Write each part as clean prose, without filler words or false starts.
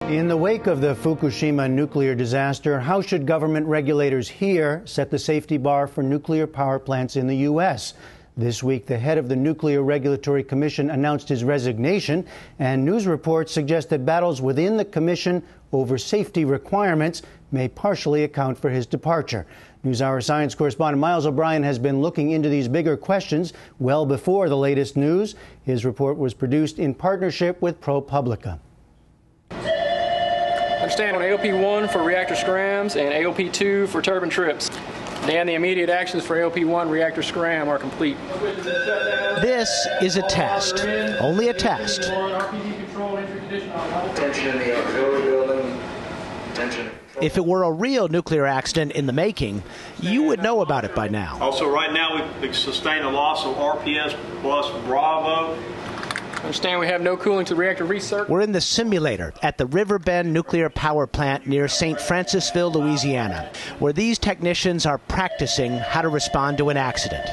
In the wake of the Fukushima nuclear disaster, how should government regulators here set the safety bar for nuclear power plants in the U.S.? This week, the head of the Nuclear Regulatory Commission announced his resignation, and news reports suggest that battles within the commission over safety requirements may partially account for his departure. NewsHour science correspondent Miles O'Brien has been looking into these bigger questions well before the latest news. His report was produced in partnership with ProPublica. Understand on AOP1 for reactor scrams and AOP2 for turbine trips. And the immediate actions for AOP1 reactor scram are complete. This is a test, only a test. If it were a real nuclear accident in the making, you would know about it by now. Also, right now we've sustained a loss of RPS plus Bravo. Understand we have no cooling to the reactor recirc. We're in the simulator at the Riverbend Nuclear Power Plant near St. Francisville, Louisiana, where these technicians are practicing how to respond to an accident.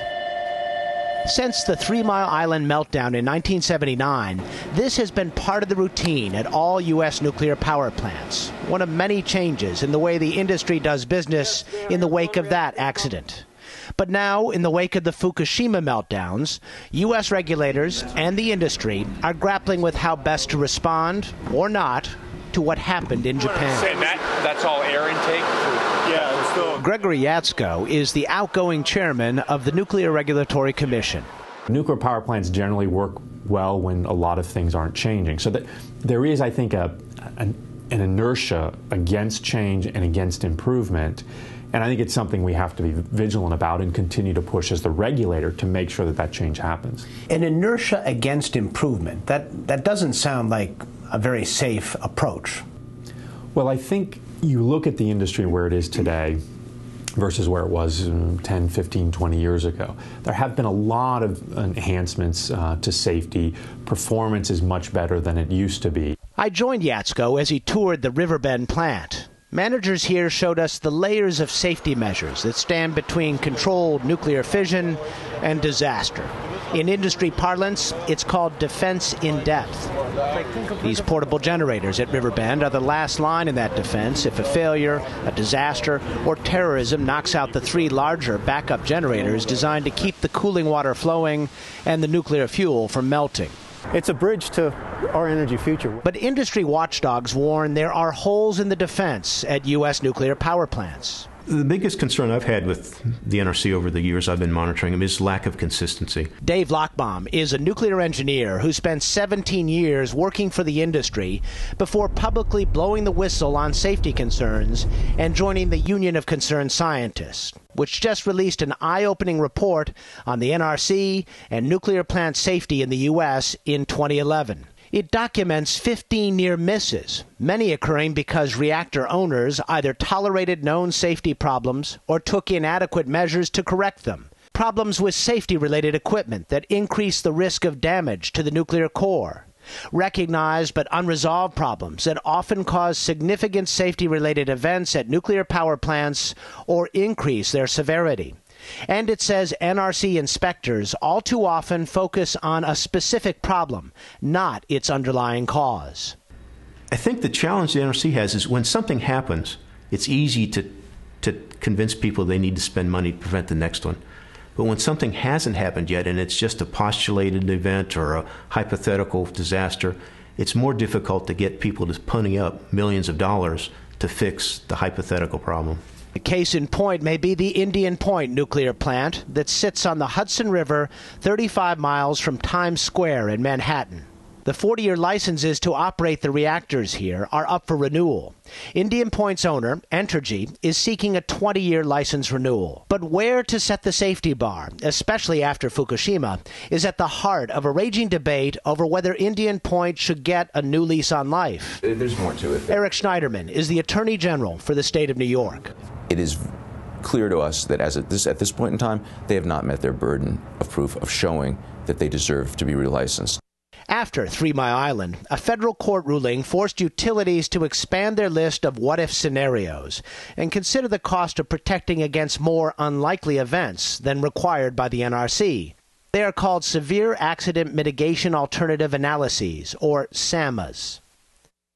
Since the 3 Mile Island meltdown in 1979, this has been part of the routine at all U.S. nuclear power plants, one of many changes in the way the industry does business in the wake of that accident. But now, in the wake of the Fukushima meltdowns, U.S. regulators and the industry are grappling with how best to respond, or not, to what happened in Japan. And that's all air intake? Yeah, still. Gregory Jaczko is the outgoing chairman of the Nuclear Regulatory Commission. Nuclear power plants generally work well when a lot of things aren't changing. So that there is, I think, an inertia against change and against improvement. And I think it's something we have to be vigilant about and continue to push as the regulator to make sure that that change happens. An inertia against improvement, that doesn't sound like a very safe approach. Well, I think you look at the industry where it is today versus where it was 10, 15, 20 years ago. There have been a lot of enhancements to safety. Performance is much better than it used to be. I joined Jaczko as he toured the Riverbend plant. Managers here showed us the layers of safety measures that stand between controlled nuclear fission and disaster. In industry parlance, it's called defense in depth. These portable generators at Riverbend are the last line in that defense if a failure, a disaster, or terrorism knocks out the 3 larger backup generators designed to keep the cooling water flowing and the nuclear fuel from melting. It's a bridge to our energy future. But industry watchdogs warn there are holes in the defense at U.S. nuclear power plants. The biggest concern I've had with the NRC over the years I've been monitoring them is lack of consistency. Dave Lochbaum is a nuclear engineer who spent 17 years working for the industry before publicly blowing the whistle on safety concerns and joining the Union of Concerned Scientists, which just released an eye-opening report on the NRC and nuclear plant safety in the U.S. in 2011. It documents 15 near misses, many occurring because reactor owners either tolerated known safety problems or took inadequate measures to correct them. Problems with safety-related equipment that increase the risk of damage to the nuclear core. Recognized but unresolved problems that often cause significant safety-related events at nuclear power plants or increase their severity. And it says NRC inspectors all too often focus on a specific problem, not its underlying cause. I think the challenge the NRC has is when something happens, it's easy to convince people they need to spend money to prevent the next one. But when something hasn't happened yet and it's just a postulated event or a hypothetical disaster, it's more difficult to get people to pony up millions of dollars to fix the hypothetical problem. The case in point may be the Indian Point nuclear plant that sits on the Hudson River 35 miles from Times Square in Manhattan. The 40-year licenses to operate the reactors here are up for renewal. Indian Point's owner, Entergy, is seeking a 20-year license renewal. But where to set the safety bar, especially after Fukushima, is at the heart of a raging debate over whether Indian Point should get a new lease on life. There's more to it. Eric Schneiderman is the Attorney General for the state of New York. It is clear to us that at this point in time, they have not met their burden of proof of showing that they deserve to be relicensed. After 3 Mile Island, a federal court ruling forced utilities to expand their list of what-if scenarios and consider the cost of protecting against more unlikely events than required by the NRC. They are called Severe Accident Mitigation Alternative Analyses, or SAMAs.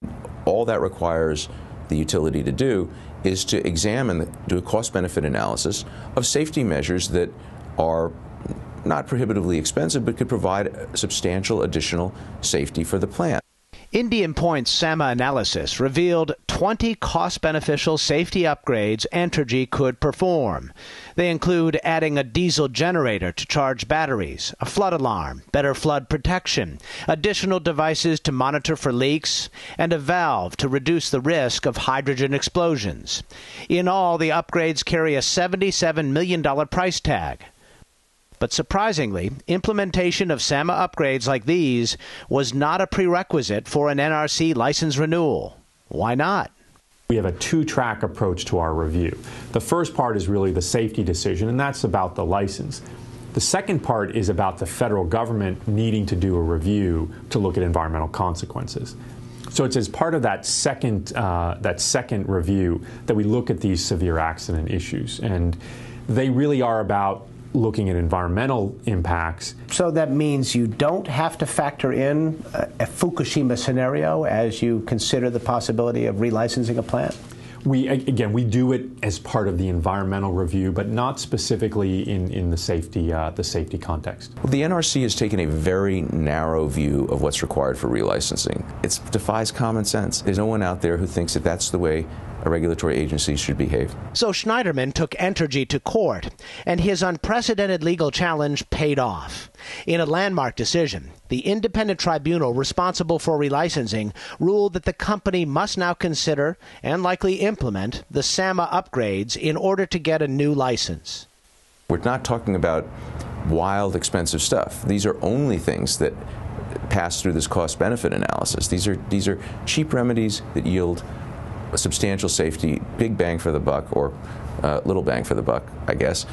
All that requires the utility to do is to do a cost-benefit analysis of safety measures that are not prohibitively expensive, but could provide substantial additional safety for the plant. Indian Point's SAMA analysis revealed 20 cost-beneficial safety upgrades Entergy could perform. They include adding a diesel generator to charge batteries, a flood alarm, better flood protection, additional devices to monitor for leaks, and a valve to reduce the risk of hydrogen explosions. In all, the upgrades carry a $77 million price tag. But surprisingly, implementation of SAMA upgrades like these was not a prerequisite for an NRC license renewal. Why not? We have a two-track approach to our review. The first part is really the safety decision, and that's about the license. The second part is about the federal government needing to do a review to look at environmental consequences. So it's as part of that second review that we look at these severe accident issues, and they really are about looking at environmental impacts. So that means you don't have to factor in a Fukushima scenario as you consider the possibility of relicensing a plant? We do it as part of the environmental review, but not specifically in the safety context. Well, the NRC has taken a very narrow view of what's required for relicensing. It defies common sense. There's no one out there who thinks that that's the way a regulatory agency should behave. So Schneiderman took Entergy to court, and his unprecedented legal challenge paid off. In a landmark decision, the independent tribunal responsible for relicensing ruled that the company must now consider and likely implement the SAMA upgrades in order to get a new license. We're not talking about wild, expensive stuff. These are only things that pass through this cost-benefit analysis. These are cheap remedies that yield a substantial safety, big bang for the buck, or little bang for the buck, I guess.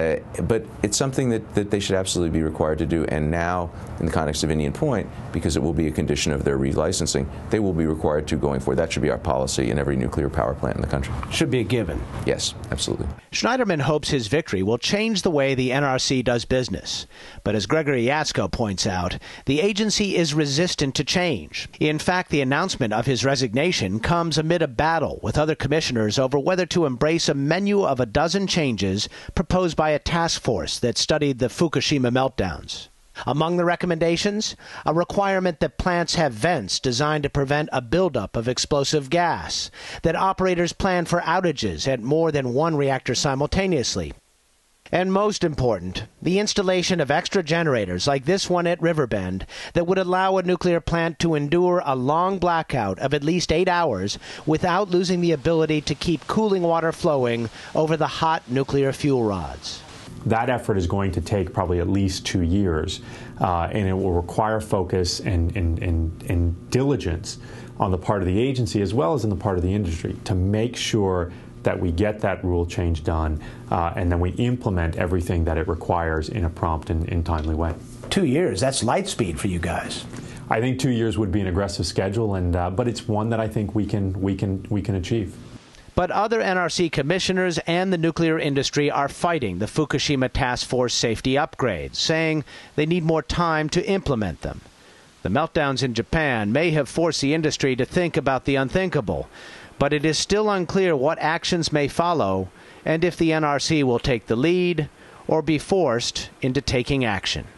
But it's something that they should absolutely be required to do. And now, in the context of Indian Point, because it will be a condition of their relicensing, they will be required to going forward. That should be our policy in every nuclear power plant in the country. Should be a given. Yes, absolutely. Schneiderman hopes his victory will change the way the NRC does business. But as Gregory Jaczko points out, the agency is resistant to change. In fact, the announcement of his resignation comes amid a battle with other commissioners over whether to embrace a menu of a dozen changes proposed by a task force that studied the Fukushima meltdowns. Among the recommendations, a requirement that plants have vents designed to prevent a buildup of explosive gas, that operators plan for outages at more than one reactor simultaneously, and most important, the installation of extra generators like this one at Riverbend that would allow a nuclear plant to endure a long blackout of at least 8 hours without losing the ability to keep cooling water flowing over the hot nuclear fuel rods. That effort is going to take probably at least 2 years, and it will require focus and diligence on the part of the agency as well as on the part of the industry to make sure that we get that rule change done, and then we implement everything that it requires in a prompt and timely way. 2 years, that's light speed for you guys. I think 2 years would be an aggressive schedule, but it's one that I think we can achieve. But other NRC commissioners and the nuclear industry are fighting the Fukushima Task Force safety upgrades, saying they need more time to implement them. The meltdowns in Japan may have forced the industry to think about the unthinkable, but it is still unclear what actions may follow and if the NRC will take the lead or be forced into taking action.